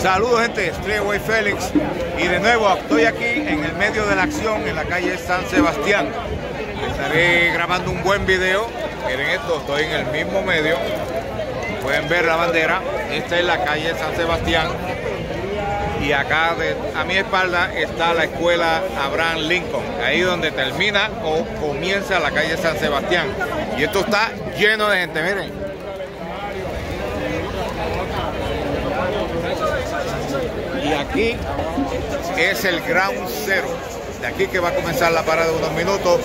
Saludos gente, Streetway Félix y de nuevo estoy aquí en el medio de la acción en la calle San Sebastián. Estaré grabando un buen video. Miren esto, estoy en el mismo medio. Pueden ver la bandera. Esta es la calle San Sebastián y acá a mi espalda está la escuela Abraham Lincoln, ahí donde termina o comienza la calle San Sebastián. Y esto está lleno de gente, miren. Y aquí es el Ground Zero. De aquí que va a comenzar la parada de unos minutos.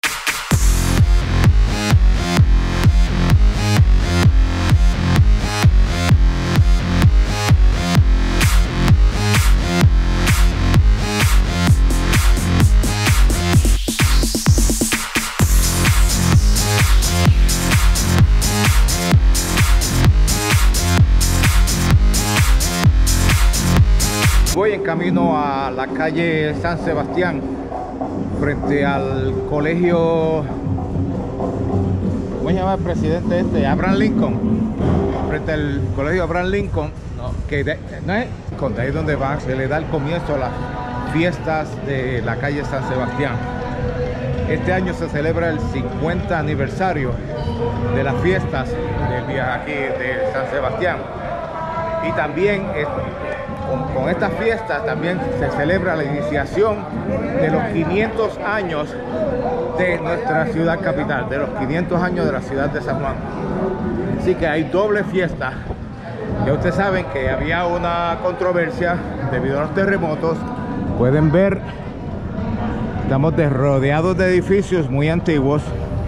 Voy en camino a la calle San Sebastián, frente al colegio, ¿cómo se llama el presidente este? Abraham Lincoln. Frente al colegio Abraham Lincoln, no es de ahí donde se le da el comienzo a las fiestas de la calle San Sebastián. Este año se celebra el 50 aniversario de las fiestas del día aquí de San Sebastián. Y también con estas fiestas también se celebra la iniciación de los 500 años de nuestra ciudad capital, de los 500 años de la ciudad de San Juan. Así que hay doble fiesta. Ya ustedes saben que había una controversia debido a los terremotos. Pueden ver, estamos rodeados de edificios muy antiguos.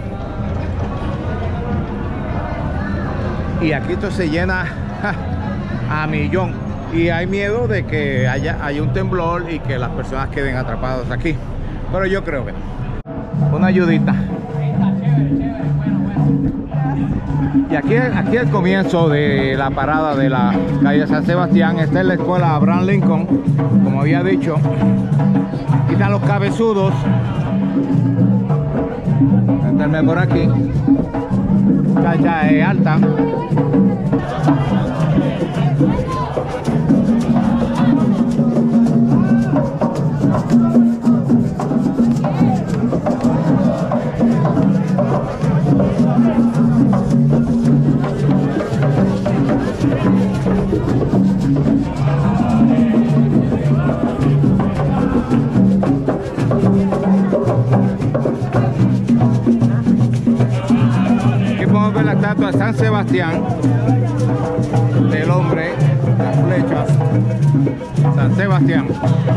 Y aquí esto se llena a millón. Y hay miedo de que haya un temblor y que las personas queden atrapadas aquí. Pero yo creo que no. Una ayudita. Y aquí el comienzo de la parada de la calle San Sebastián. Esta es la escuela Abraham Lincoln, como había dicho. Aquí están los cabezudos. Entrarme por aquí. Calle alta. Aquí podemos ver la estatua de San Sebastián, del hombre, las flechas, San Sebastián.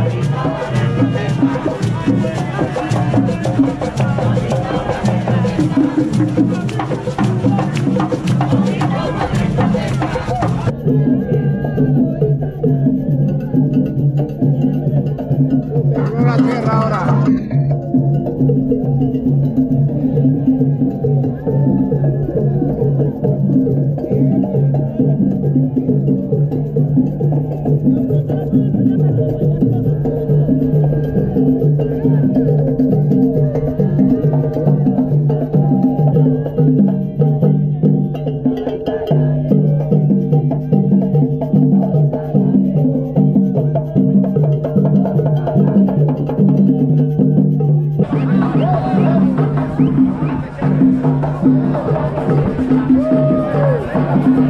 Llegó la tierra ahora.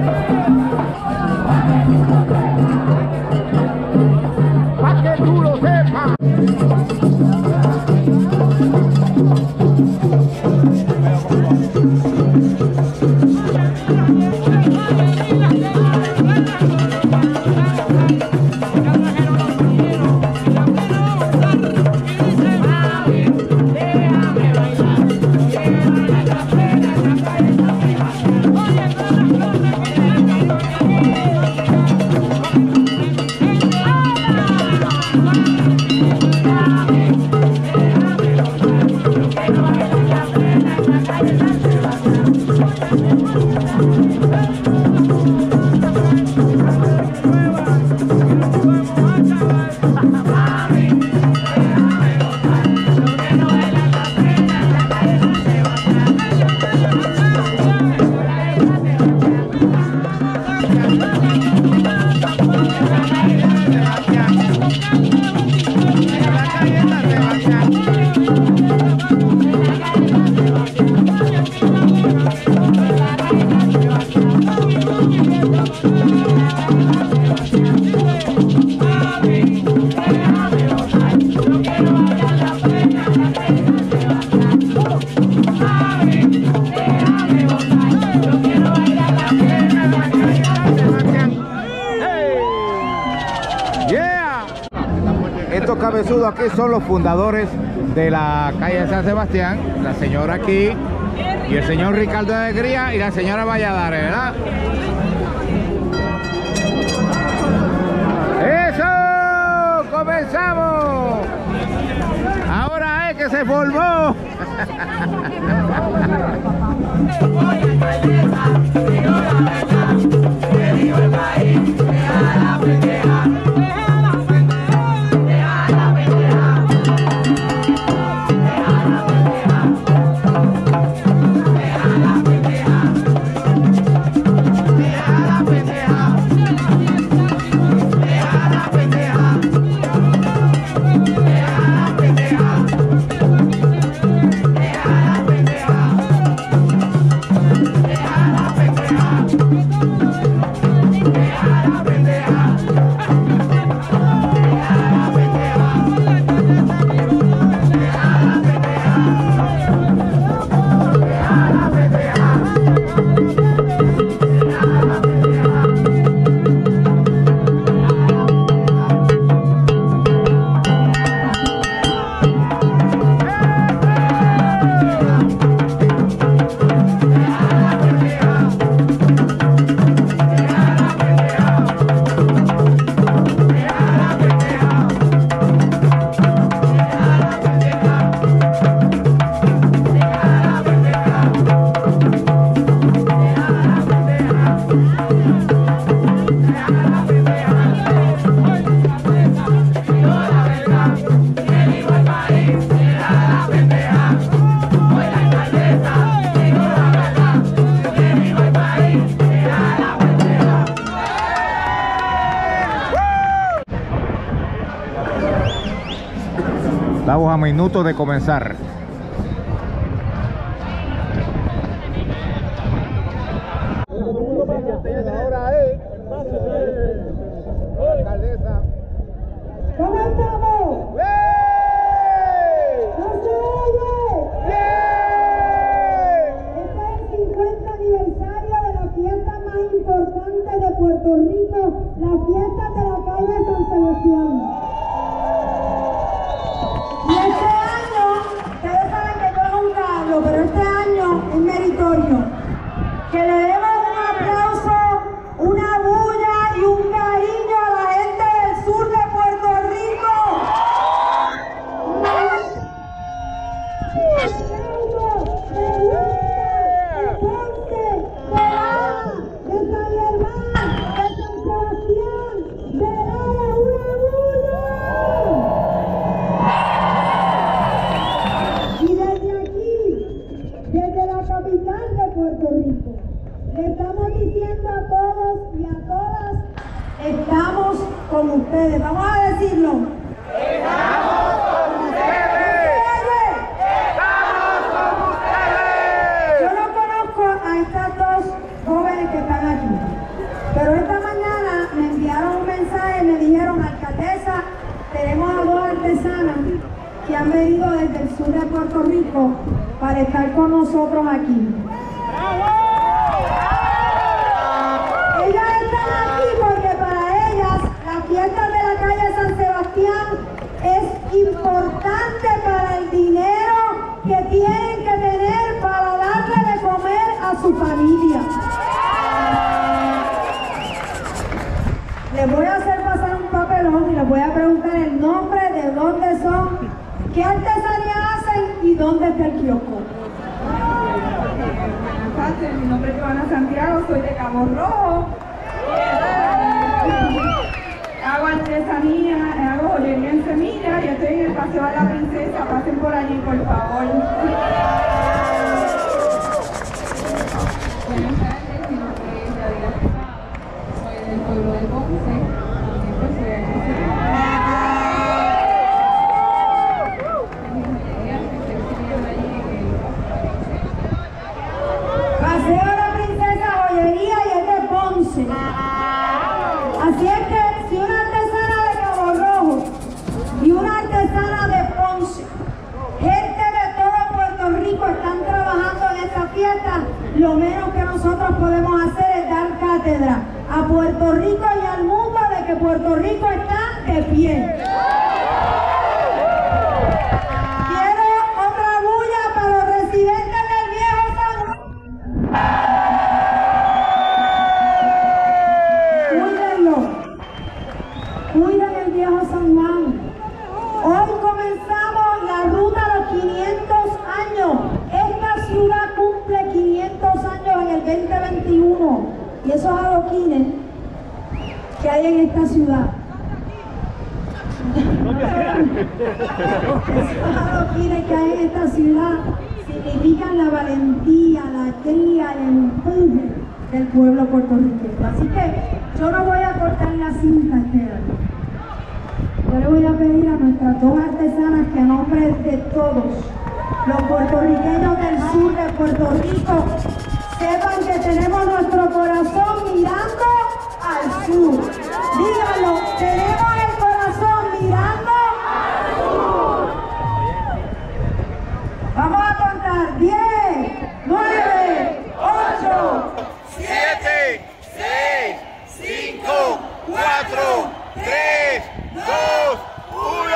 ¡Pa' que tú lo seas! Estos cabezudos aquí son los fundadores de la calle de San Sebastián, la señora aquí y el señor Ricardo de Alegría y la señora Valladares, ¿verdad? ¡Eso! ¡Comenzamos! Ahora es que se formó. Estamos a minutos de comenzar. Ahora es la alcaldesa. ¿Cómo estamos? ¿No se oye? Este es el 50 aniversario de la fiesta más importante de Puerto Rico, la fiesta de la calle San Sebastián. Y este año, ustedes saben que yo nunca hablo, pero este año es meritorio. Que le demos un aplauso, una bulla y un cariño a la gente del sur de Puerto Rico. De Ponce, de Lara, de San Germán, de San Sebastián, de Lara, una bulla. Y desde aquí, desde la capital de Puerto Rico, le estamos diciendo a todos y a todas, estamos con ustedes. Vamos a decirlo. ¡Estamos con ustedes! ¡Estamos con ustedes! Yo no conozco a estas dos jóvenes que están aquí, pero esta mañana me enviaron un mensaje y me dijeron, alcaldesa, tenemos a dos artesanas que han venido desde el sur de Puerto Rico para estar con nosotros aquí. Ellas están aquí porque para ellas la fiesta de la calle San Sebastián es importante para el dinero que tienen que tener para darle de comer a su familia. Les voy a hacer pasar un papelón y les voy a preguntar el nombre, de dónde son, qué artesanía hacen y dónde está el kiosco. Mi nombre es Joana Santiago, soy de Cabo Rojo. Hago artesanía, hago joyería en semilla y estoy en el Paseo de la Princesa. Pasen por allí, por favor. Buenas tardes, mi nombre es Yadira Pesado, soy del pueblo de Ponce, también Puerto Rico está de pie. Quiero otra bulla para los residentes del Viejo San Juan. Cuídenlo. Cuiden el Viejo San Juan. Hoy comenzamos la ruta a los 500 años. Esta ciudad cumple 500 años en el 2021. Y esos adoquines que hay en esta ciudad. Esos adoquines que hay en esta ciudad significan la valentía, la cría, el empuje del pueblo puertorriqueño. Así que yo no voy a cortar la cinta este año. Yo le voy a pedir a nuestras dos artesanas que a nombre de todos los puertorriqueños del sur de Puerto Rico sepan que tenemos nuestro corazón mirando al sur. Díganlo, tenemos el corazón mirando al sur. Vamos a contar 10, 9, 8, 7, 6, 5, 4, 3, 2, 1.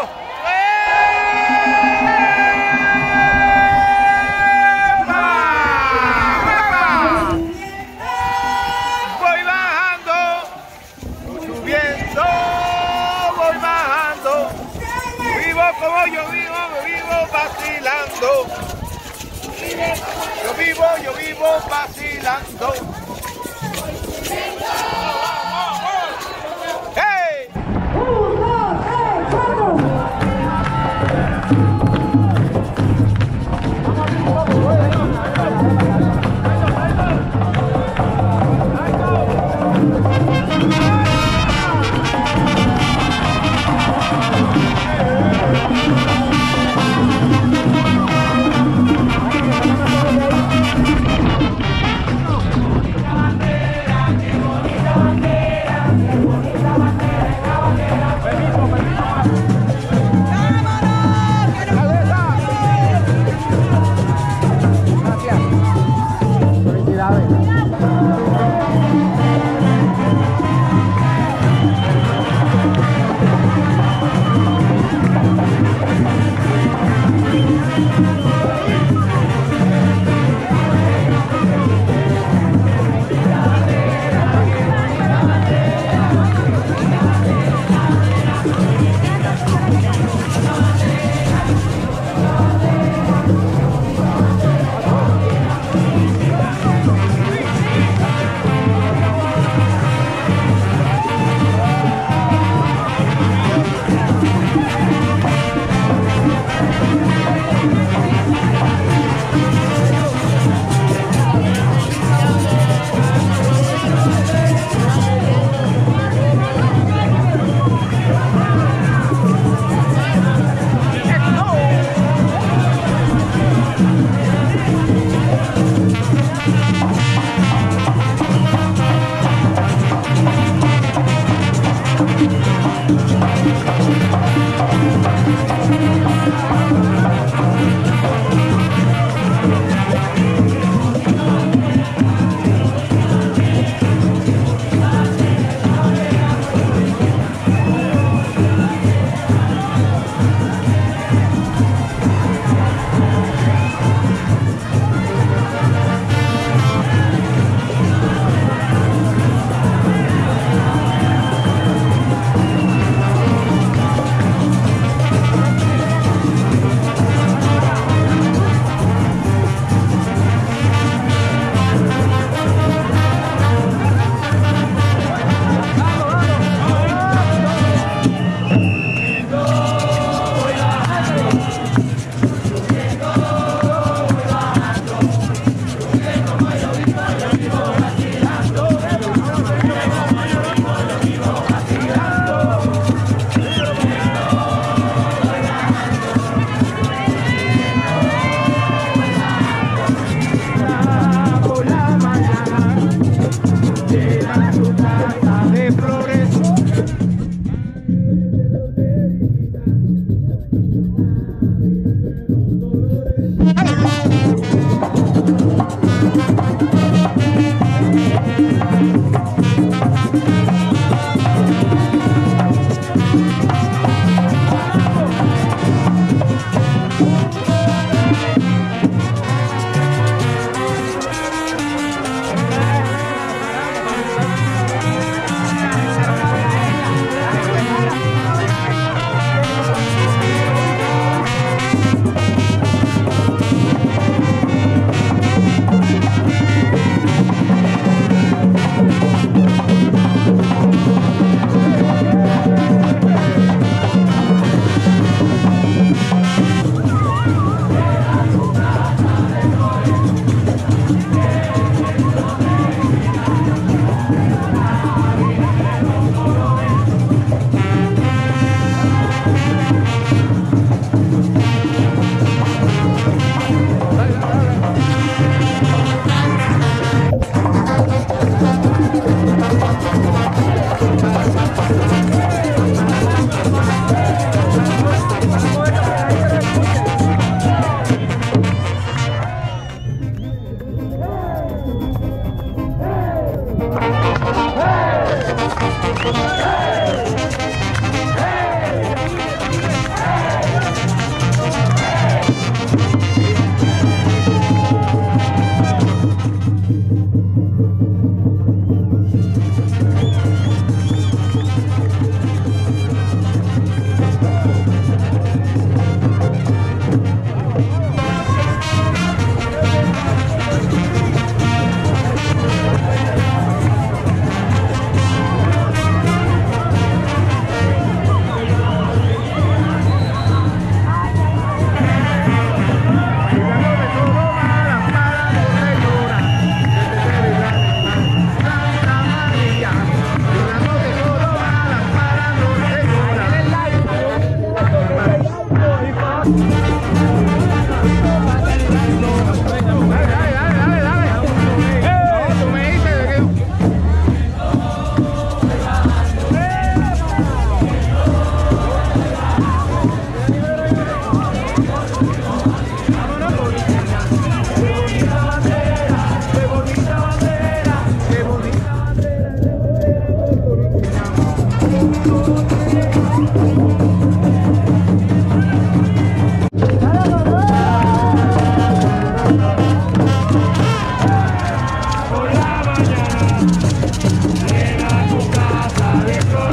Voy bajando, subiendo, voy bajando. Vivo como yo vivo vacilando. Yo vivo vacilando. ¡Hey! 1, 2, 3, 1.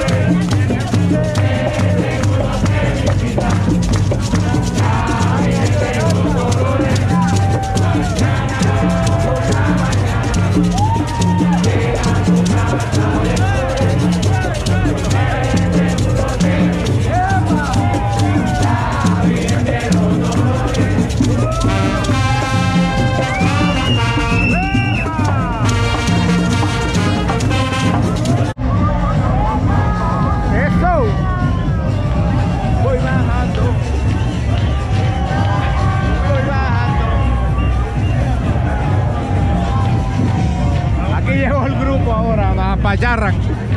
Payarran.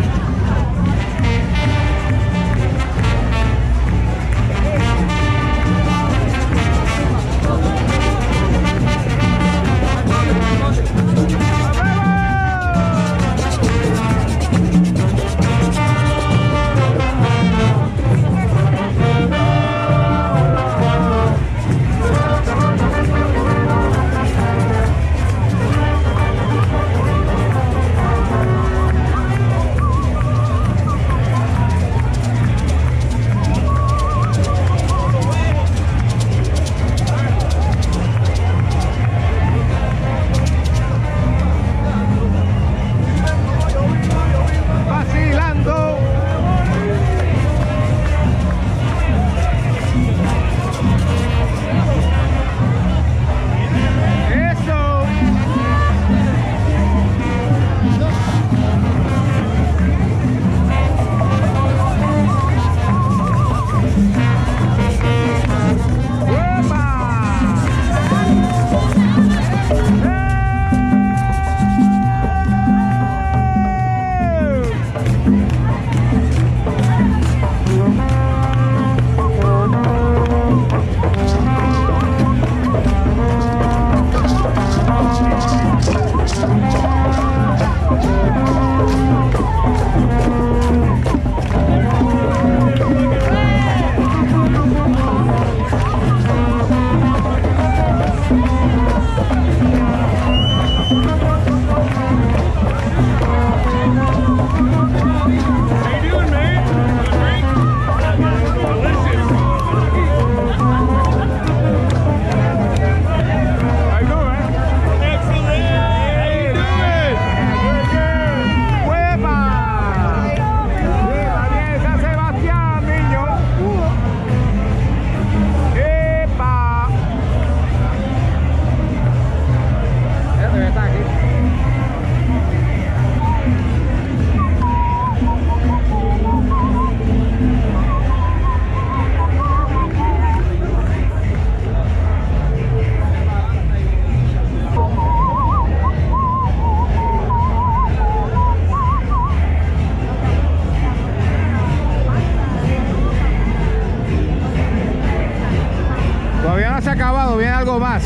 Acabado, viene algo más.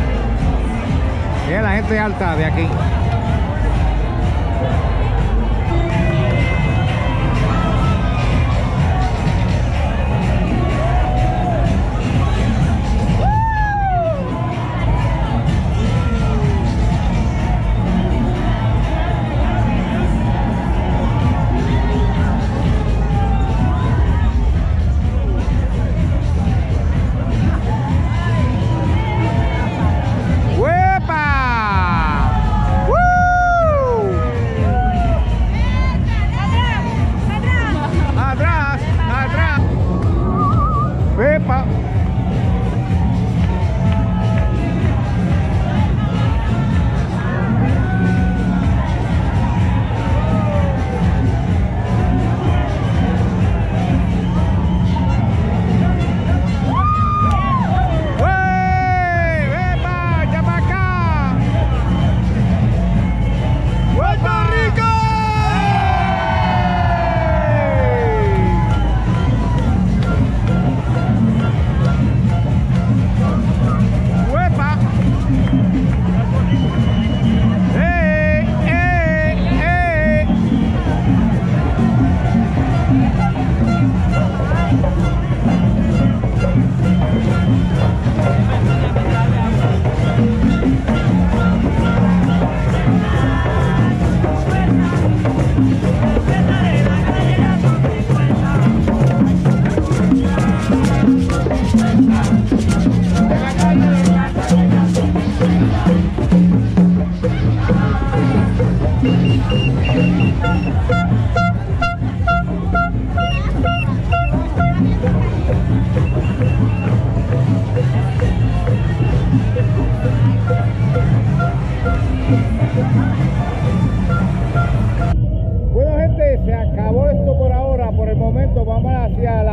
Viene la gente alta de aquí. ¡Uepa! ¡Woo!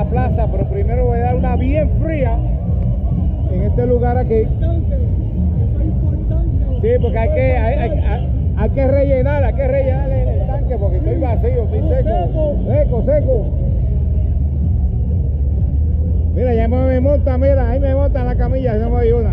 plaza, pero primero voy a dar una bien fría en este lugar aquí. Sí, porque hay que rellenar el tanque porque estoy vacío, estoy seco. Mira, ya me monta, mira, ahí me monta en la camilla, no me doy una.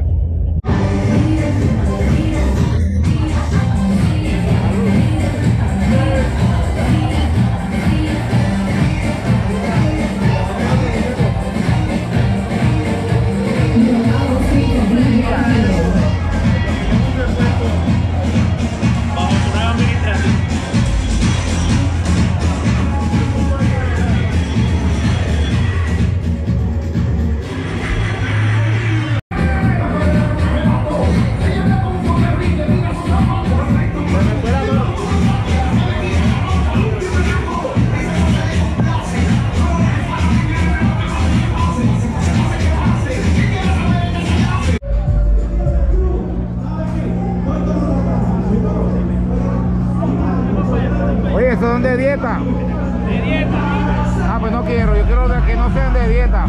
Oye, ¿eso son de dieta? De dieta. Ah, pues no quiero, yo quiero que no sean de dieta.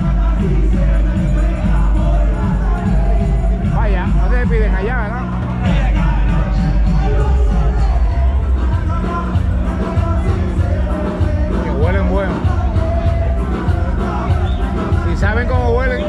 Vaya, no se piden allá, ¿verdad? Que huelen bueno. Si saben cómo huelen.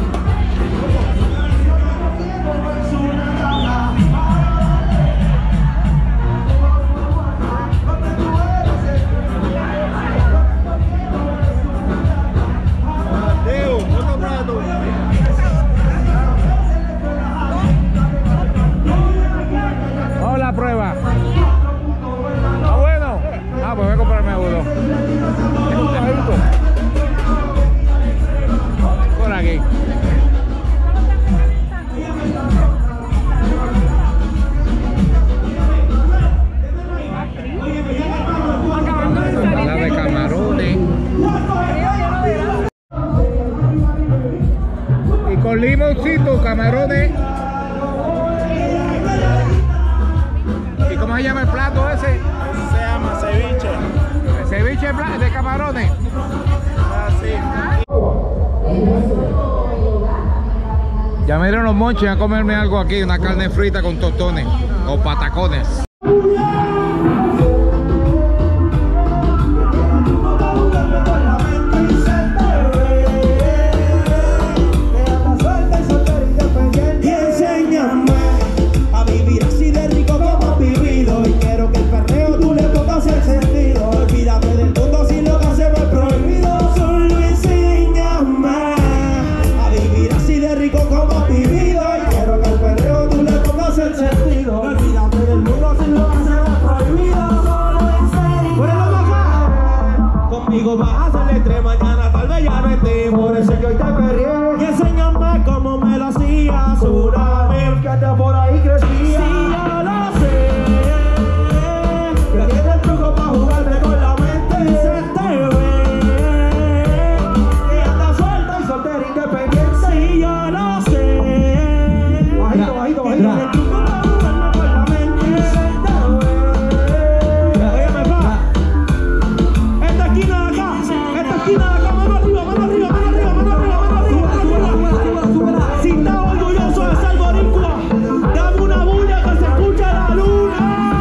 Vamos a la prueba. ¿Está bueno? Ah, pues voy a comprarme uno. Por aquí. La de camarones. Y con limoncito, camarones. ¿Y cómo se llama el plato ese? Se llama ceviche. El ceviche de camarones. Así. Ya me dieron los monches a comerme algo aquí, una carne frita con tostones o patacones. Conmigo vas a hacer estrés, mañana tal vez ya no esté. Por eso que hoy te perrié. Y enséñame cómo me lo hacías. Una vez que hasta por ahí crecía. Sí, yo lo sé. Que tiene el truco para jugarme con la mente. Y se te ve. Y anda suelta y soltera independiente. Sí, yo lo sé. Bajito, bajito, bajito. Tiene el truco para jugarme con la mente. Y se te ve. Óyeme, pa. Esta esquina de acá, mano arriba, mano arriba, mano arriba, mano arriba, mano arriba, súbela. Si estás orgulloso de ser boricua, dame una bulla que se escuche la luna.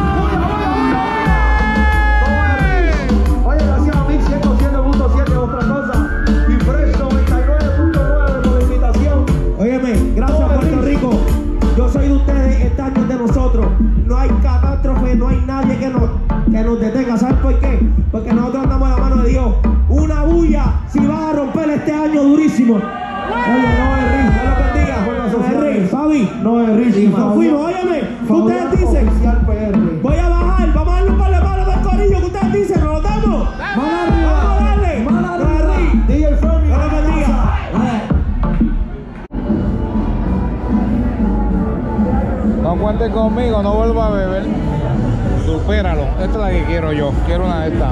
Oye, gracias a 1107.7, otra cosa, y Fresh 99.9 por la invitación. Óyeme, gracias Puerto Rico, yo soy de ustedes, este año es de nosotros. No hay catástrofe, no hay nadie que nos detenga. ¿Sabes por qué? Porque nosotros andamos de la mano de Dios. Una bulla si vas a romper este año durísimo. Oye, no es Riz, Dios lo bendiga. No es Riz, Fabi. No es Riz. Nos fuimos, óyeme. Ustedes dicen, voy a bajar, vamos a darle un par de manos del corillo. Que ustedes dicen, ¿nos lo damos? Vamos a darle. No es Riz. DJ Fabi. Dios lo bendiga. No cuenten conmigo, no vuelva a beber. Supéralo. Esta es la que quiero yo. Quiero una de estas.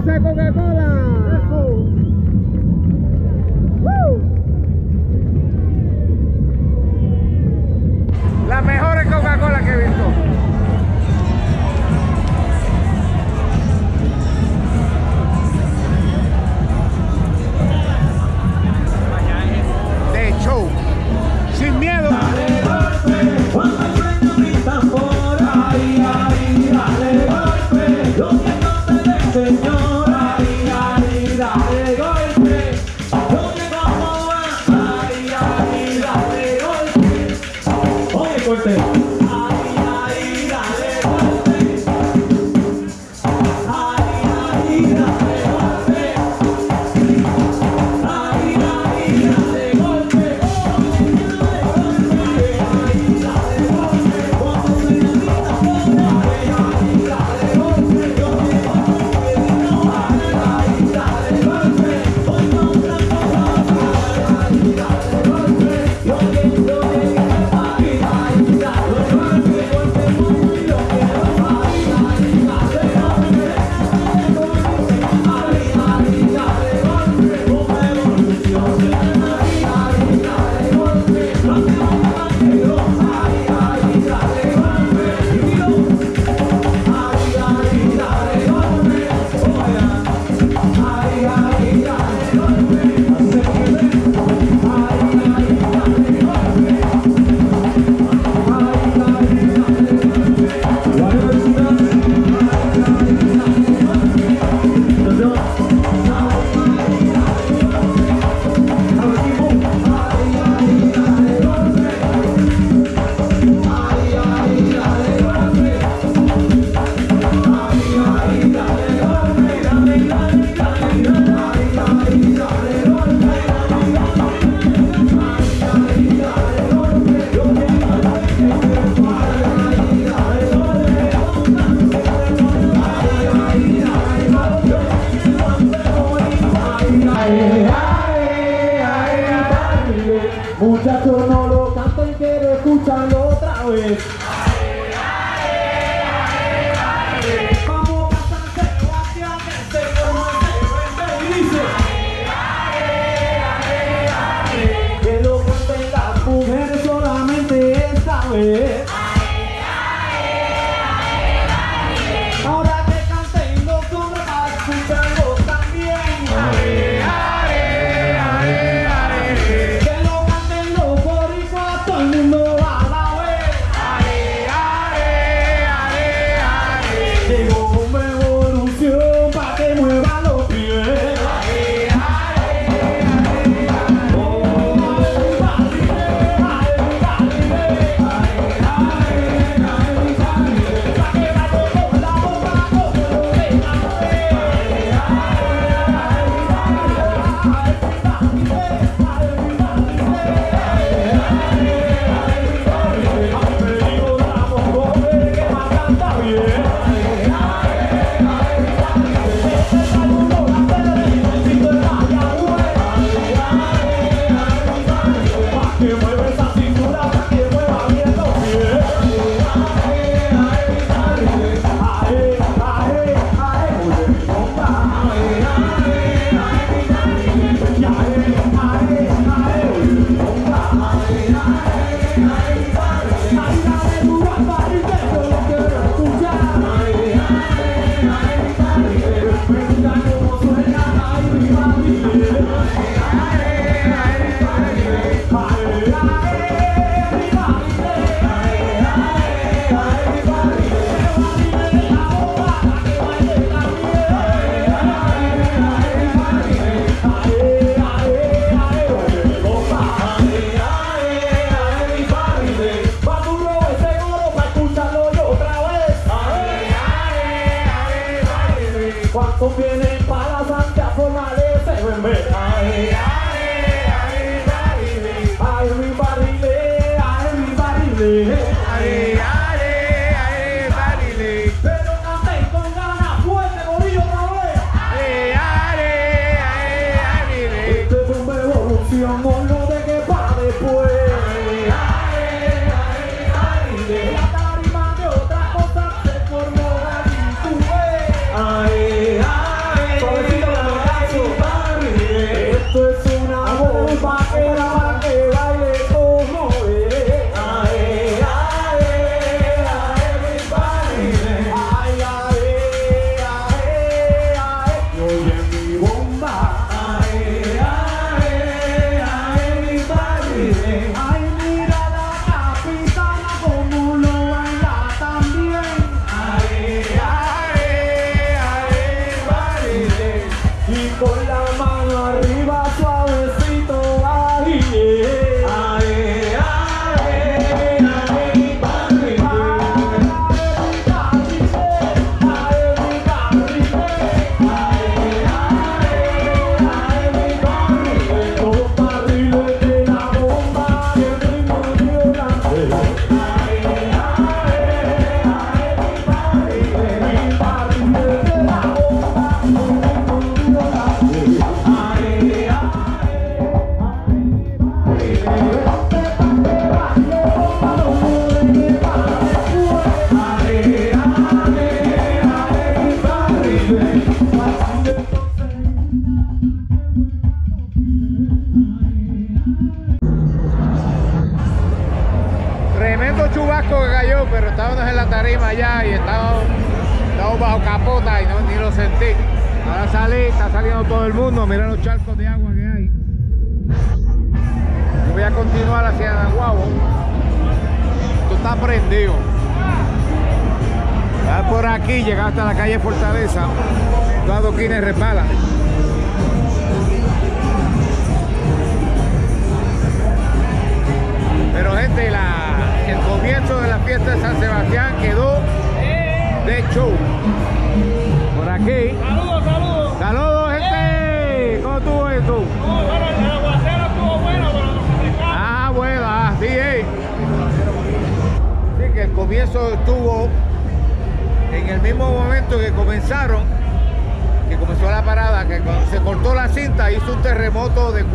esa Coca-Cola. Las mejores Coca-Cola que he visto. De show. Sin miedo. Muchachos, no lo canten, quiero escucharlo otra vez. Vamos a San Sebastián, que se conoce y dice que lo canten las mujeres solamente esta vez. Ahora que canten los hombres para escucharlo también. ¿Cuántos vienen para la Santa Forma de CBM? Pero canten con ganas fuerte, gorillo, otra vez. Este es un evolución, no lo deje para después. La tarima de otra cosa se formó allí, tú ves. estábamos en la tarima allá y estábamos bajo capota y ni lo sentí. Ahora salí, está saliendo todo el mundo, mira los charcos de agua que hay. Yo voy a continuar hacia Naguabo. Esto está prendido. Ya por aquí, llegar hasta la calle Fortaleza, los adoquines resbalan. Pero gente, el comienzo de la fiesta de San Sebastián quedó de show. Por aquí. Saludos, saludos. Saludos, gente. ¿Cómo estuvo esto? Bueno, el aguacero estuvo bueno, pero no se secaba. Ah, bueno, así es. Sí, que el comienzo estuvo en el mismo momento que comenzaron, que comenzó la parada, que cuando se cortó la cinta hizo un terremoto de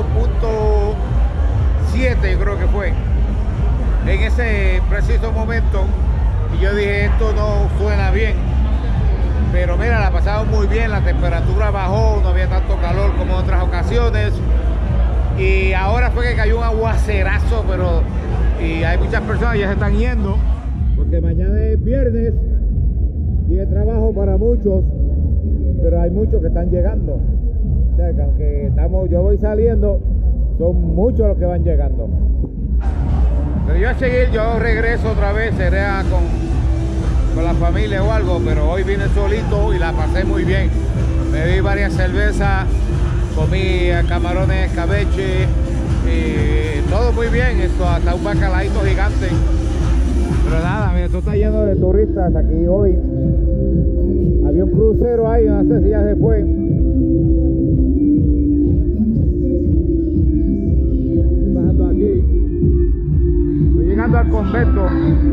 4.7, yo creo que fue. En ese preciso momento, y yo dije, esto no suena bien. Pero mira, la pasamos muy bien, la temperatura bajó, no había tanto calor como en otras ocasiones. Y ahora fue que cayó un aguacerazo, pero y hay muchas personas que ya se están yendo, porque mañana es viernes y hay trabajo para muchos, pero hay muchos que están llegando. O sea, que aunque yo voy saliendo, son muchos los que van llegando. Pero yo a seguir, yo regreso otra vez, seré con la familia o algo, pero hoy vine solito y la pasé muy bien. Me di varias cervezas, comí camarones, escabeche, y todo muy bien, esto hasta un bacalaíto gigante. Pero nada, mira, esto está lleno de turistas aquí hoy. Había un crucero ahí, no sé si ya se fue. Bajando aquí. Estoy llegando al convento.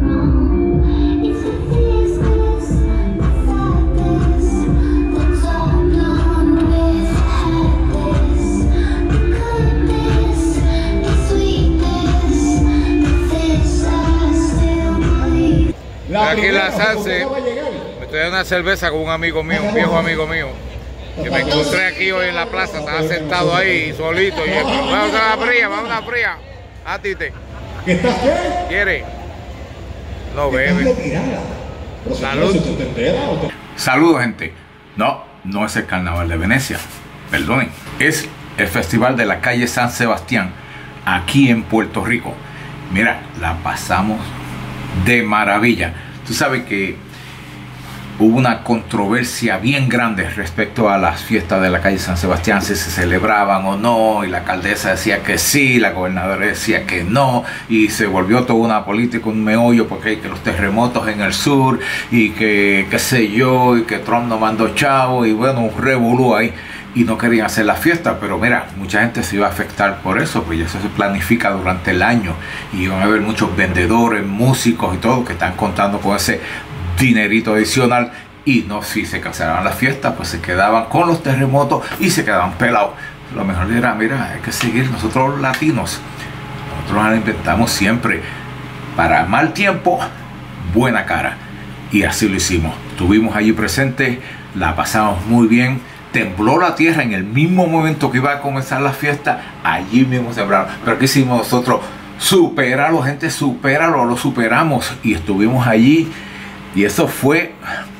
Aquí en la Sanse, me estoy dando una cerveza con un amigo mío, un viejo amigo mío, que me encontré aquí hoy en la plaza, estaba sentado ahí solito y vamos a una fría, a Tite. ¿Qué estás qué? ¿Quiere? No bebe. Salud. Saludos, gente. No es el Carnaval de Venecia, perdonen, es el Festival de la calle San Sebastián, aquí en Puerto Rico. Mira, la pasamos de maravilla. Tú sabes que hubo una controversia bien grande respecto a las fiestas de la calle San Sebastián, si se celebraban o no, y la alcaldesa decía que sí, la gobernadora decía que no, y se volvió toda una política, un meollo, porque hay que los terremotos en el sur, y que qué sé yo, y que Trump no mandó chavo, y bueno, un revolú ahí, y no querían hacer la fiesta. Pero mira, mucha gente se iba a afectar por eso, pues eso se planifica durante el año, y van a haber muchos vendedores, músicos y todo que están contando con ese dinerito adicional. Y no, si se cancelaban las fiestas, pues se quedaban con los terremotos y se quedaban pelados. Lo mejor era, mira, hay que seguir nosotros los latinos. Nosotros nos inventamos siempre, para mal tiempo, buena cara. Y así lo hicimos. Estuvimos allí presentes, la pasamos muy bien. Tembló la tierra en el mismo momento que iba a comenzar la fiesta. Allí mismo temblaron. Pero ¿qué hicimos nosotros? Superarlo, gente, superarlo. Lo superamos y estuvimos allí. Y eso fue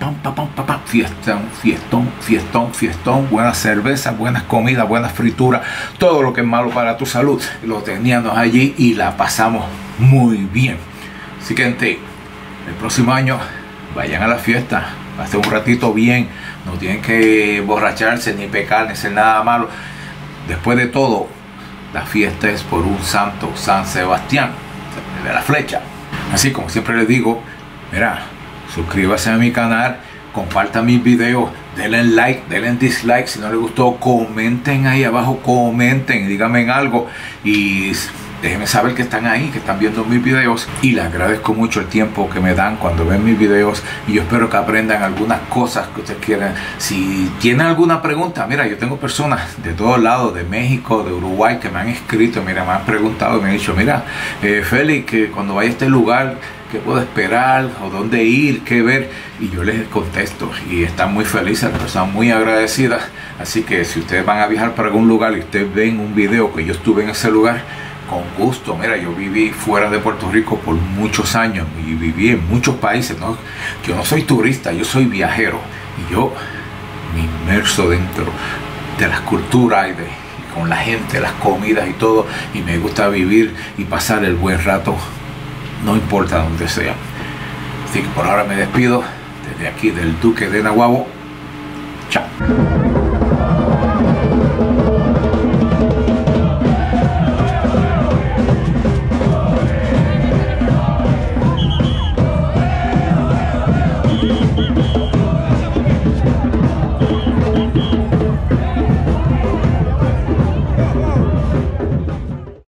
fiestón, buenas cervezas, buenas comidas, buenas frituras, todo lo que es malo para tu salud, lo teníamos allí y la pasamos muy bien. Así que, gente, el próximo año vayan a la fiesta, va a ser un ratito bien, no tienen que borracharse, ni pecar, ni hacer nada malo. Después de todo, la fiesta es por un santo, San Sebastián, de la Flecha. Así como siempre les digo, mira, suscríbase a mi canal, compartan mis videos, denle like, denle dislike, si no les gustó, comenten ahí abajo, comenten, díganme algo y déjenme saber que están ahí, que están viendo mis videos, y les agradezco mucho el tiempo que me dan cuando ven mis videos, y yo espero que aprendan algunas cosas que ustedes quieran. Si tienen alguna pregunta, mira, yo tengo personas de todos lados, de México, de Uruguay, que me han escrito, mira, me han preguntado y me han dicho, mira, Félix, que cuando vaya a este lugar, ¿qué puedo esperar? ¿O dónde ir? ¿Qué ver? Y yo les contesto y están muy felices, están muy agradecidas. Así que si ustedes van a viajar para algún lugar y ustedes ven un video que yo estuve en ese lugar, con gusto. Mira, yo viví fuera de Puerto Rico por muchos años y viví en muchos países, ¿no? Yo no soy turista, yo soy viajero y yo me inmerso dentro de las culturas y con la gente, las comidas y todo, y me gusta vivir y pasar el buen rato, no importa donde sea. Así que por ahora me despido desde aquí del Duque de Naguabo. Chao.